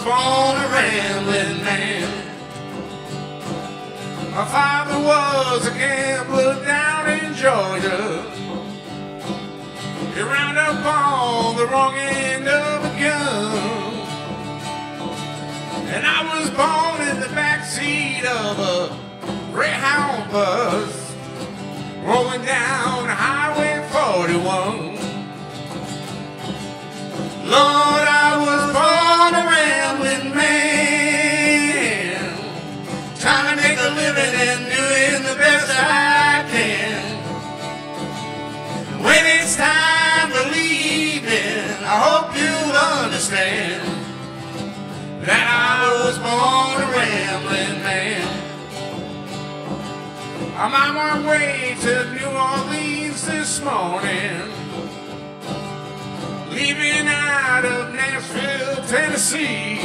born a rambling man. My father was a gambler down in Georgia. He round up on the wrong end of a gun. And I was born in the backseat of a Greyhound bus rolling down Highway 41. Lord, I was born a rambling man, trying to make a living and doing the best I can. When it's time to leave, I hope you'll understand that I was born a rambling man. I'm on my way to New Orleans this morning, leaving out of Nashville, Tennessee.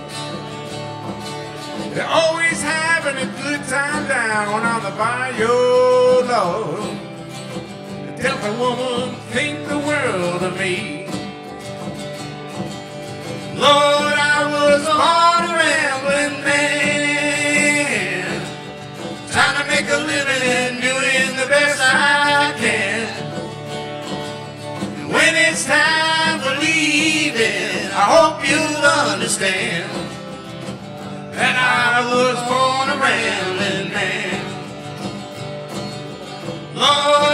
They're always having a good time down on the bayou, Lord. The Delta woman think the world of me. Lord, I was born a rambling man, trying to make a living and doing the best I can. And when it's time for leaving, I hope you'll understand that I was born a rambling man. Lord,